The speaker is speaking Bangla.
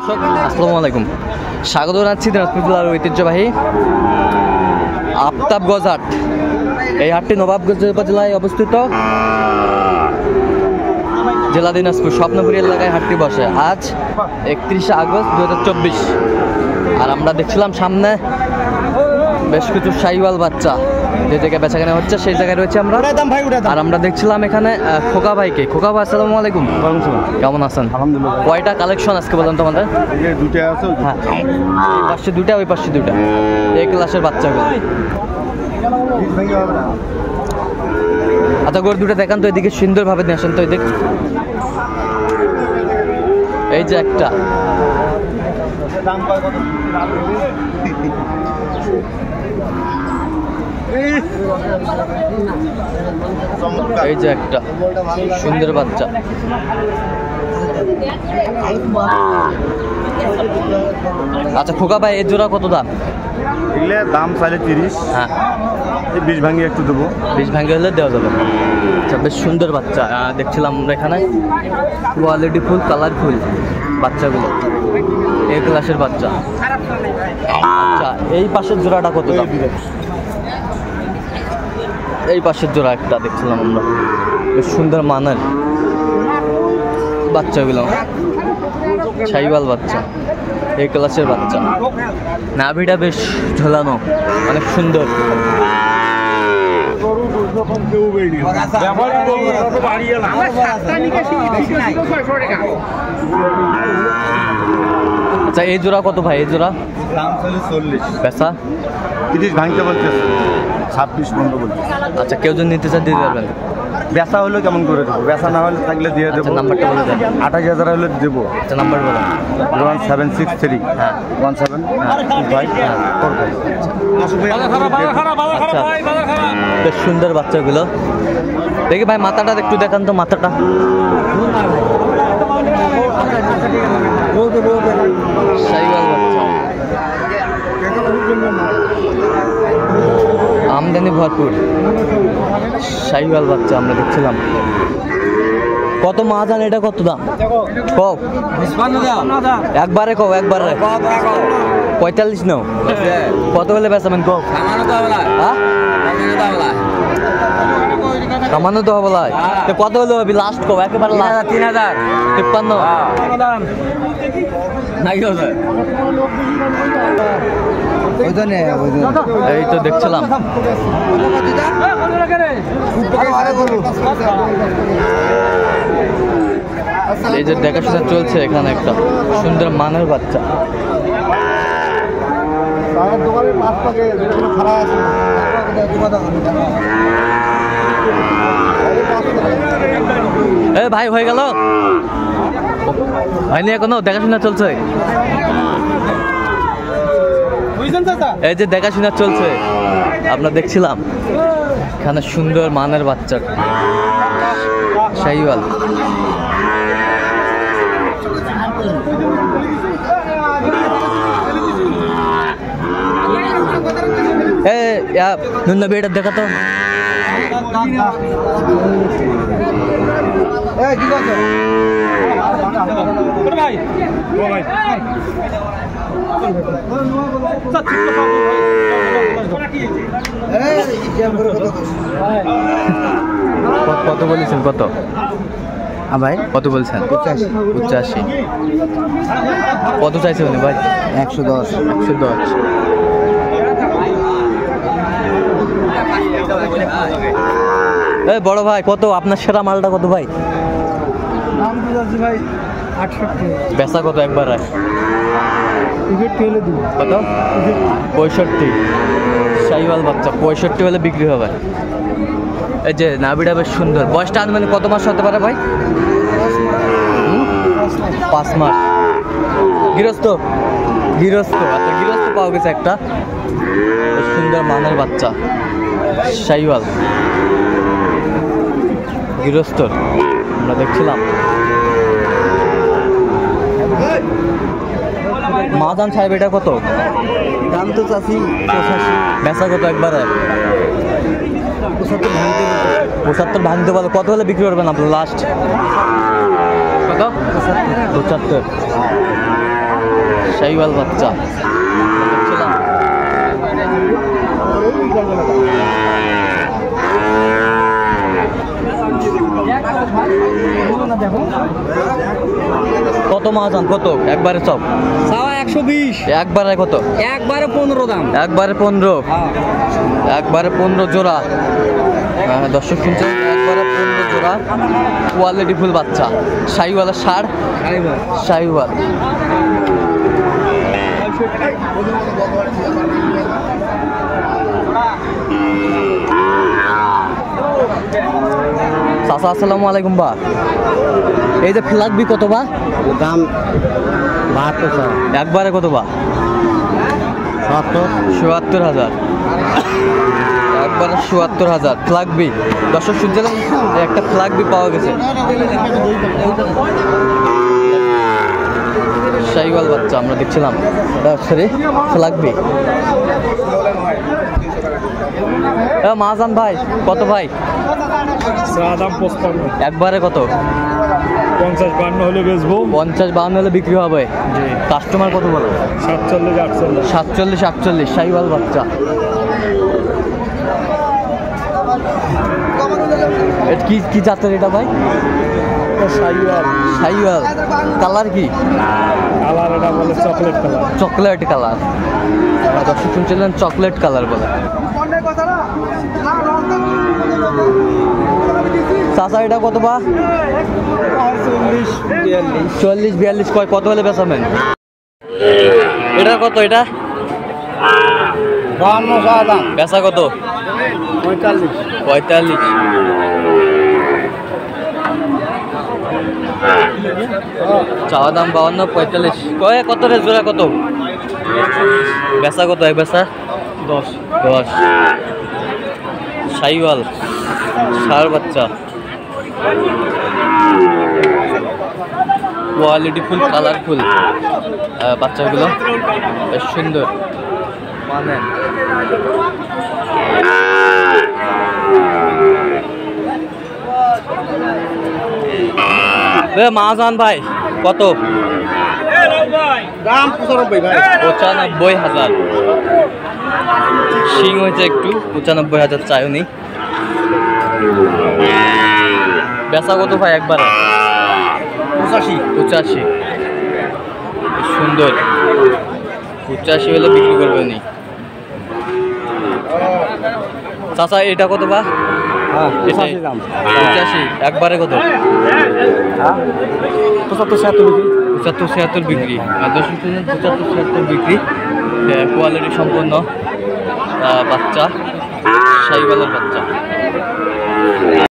আসসালামু আলাইকুম, স্বাগত জানাচ্ছি দিনাজপুর জেলার ঐতিহ্যবাহী আফতাবগঞ্জ হাট। এই হাটটি নবাবগঞ্জ উপজেলায় অবস্থিত, জেলা দিনাজপুর স্বপ্নপুরী এলাকায় হাটটি বসে। আজ 31শে আগস্ট 2024। আর আমরা দেখছিলাম সামনে বেশ কিছু শাহিওয়াল বাচ্চা যে জায়গায় বেচাকেনা হচ্ছে সেই জায়গায় রয়েছে আমরা। আর আমরা দেখছিলাম এখানে খোকা ভাইকে। খোকা ভাই আসসালামু আলাইকুম, কেমন আছেন? আলহামদুলিল্লাহ। কয়টা কালেকশন আজকে বলেন তোমাদের? দুটো আছে। হ্যাঁ, এই পাশে দুটা, ওই পাশে দুটা, এই ক্লাসের বাচ্চাগুলো। আচ্ছা, গরু দুটো দেখান তো, এদিকে সুন্দরভাবে নিয়ে আসেন তো। এদিক এই যে একটা, এই যে একটা সুন্দর বাচ্চা। আচ্ছা খোকা ভাই, এই জোড়া কত দাম? এগুলো দাম চাইলে 30। হ্যাঁ, 20 ভাঙিয়ে একটু দেবো। 20 ভাঙে হলে দেওয়া যাবে। আচ্ছা, বেশ সুন্দর বাচ্চা দেখছিলাম আমরা এখানে, কোয়ালিটি ফুল, কালারফুল বাচ্চাগুলো, এই ক্লাসের বাচ্চা। আচ্ছা, এই পাশের জোড়াটা কত দাম? এই পাশের জোড়া একটা দেখছিলাম আমরা, বেশ সুন্দর মানের বাচ্চাগুলো, শাহিওয়াল বাচ্চা, এই ক্লাসের বাচ্চা। নাভিটা বেশ ঝোলানো, অনেক সুন্দর। আচ্ছা, এই জোড়া কত ভাই? এই জোড়া দাম চাইলে 40। পেশা 30 ভাঙতে বলতেছে, 26 বন্ধ বলতে। আচ্ছা, কেউ যদি নিতে চায় দিয়ে পারবেন? বেচা হলে কেমন করে দেবো? বেচা না হলে থাকলে দিয়ে দেবো। নাম্বারটা বলে দেন। 28,000 হলে দেবো। আচ্ছা, নাম্বার বলেন। 01763 হ্যাঁ 1725 হ্যাঁ। 45। আচ্ছা, বেশ সুন্দর বাচ্চাগুলো। দেখি ভাই, মাথাটা একটু দেখান তো, মাথাটা। শাহিওয়াল বাচ্চা, আমদানি ভরপুর শাহিওয়াল বাচ্চা আমরা দেখছিলাম। কত মাহাজান, এটা কত দাম? কও একবারে, কও একবারে। 45 নাও, কত হলে বেচাবেন কও? হ্যাঁ, সামান্য তো হবে। কত হলে হবে লাস্ট কও? একেবারে 3000, 53 এই তো দেখছিলাম। এই যে দেখাশোনা চলছে এখানে, একটা সুন্দর মানের বাচ্চা। এ ভাই, হয়ে গেল হয়নি এখনো? দেখাশোনা চলছে, এই যে দেখাশোনা চলছে। আমরা দেখছিলাম এখানে সুন্দর মানের বাচ্চা শাহিওয়াল। নুন বেটা দেখা তো। কত বলেছেন? কত ভাই, কত বলছেন? 85। কত চাইছে উনি ভাই? 110। 110। এই বড় ভাই, কত আপনার সেরা মালটা কত ভাই? ভাই 68। বেচা কত একবার? কত? 65। শাহিওয়াল বাচ্চা 65 হলে বিক্রি হবে। এই যে নাভিটা বেশ সুন্দর। বয়সটা আনুমানিক কত মাস হতে পারে ভাই? 5 মাস। গৃহস্থ? গৃহস্থ। আচ্ছা, গৃহস্থ পাওয়া গেছে একটা সুন্দর মানের বাচ্চা শাহিওয়াল গৃহস্থ আমরা দেখছিলাম। মাদান সাহেব, এটা কত দাম? তো চাষি 85। বেচা কত একবারে? 75 ভাঙতে পারো। কত হলে বিক্রি করবেন আপনার লাস্ট? কত? 75। শাহিওয়াল বাচ্চা দেখছিলাম। কত মাহাজান কত একবারে সব 120 একবারে কত একবারে 15 দাম একবারে 15 একবারে 15 জোড়া দর্শক শুনছেন একবারে 15 জোড়া কোয়ালিটি ফুল বাচ্চা শাহিওয়ালের ষাঁড় শাহিওয়াল চাচা আসসালামু আলাইকুম বা এই যে ফ্লাগবি কত বা দাম 72 একবারে কত বা ৭৭,০০০ একবারে ৭৭,০০০ ফ্লাগবি দর্শক শুনছিলাম একটা ফ্লাগবি পাওয়া গেছে শাহিওয়াল বাচ্চা আমরা দেখছিলাম সরি ফ্লাগবি মাহাজান ভাই কত ভাই দাম 55 একবারে কত 50-52 হলে বেচবো 50-52 হলে বিক্রি হবে জি কাস্টমার কত বলে 47-48 শাহিওয়াল বাচ্চা এটা কি জাতের এটা ভাই শাহিওয়াল কালার কি কালার এটা বলে চকলেট কালার দর্শক শুনছিলেন চকলেট কালার বলে চাচা এটা কত বা 40-42 কত হলে বেচাবেন এটা কত এটা 52 বেচা কত 45 চাওয়া দাম 52-45 কত রে জোড়া কত বেচা কত এক বেচা 10 শাহিওয়াল ষাঁড় বাচ্চা কোয়ালিটি ফুল কালারফুল বাচ্চাগুলো বেশ সুন্দর মানেন মাহাজান ভাই কত দাম 95 ভাই 95,000 শিং হয়েছে একটু 95,000 চাইও নি বেচা কত ভাই একবারে 85 সুন্দর 85 হলে বিক্রি করবে নি চাচা এটা কত বা 85 একবারে কত 75-76 বিক্রি 75-76 বিক্রি কোয়ালিটি সম্পন্ন বাচ্চা শাহিওয়ালের বাচ্চা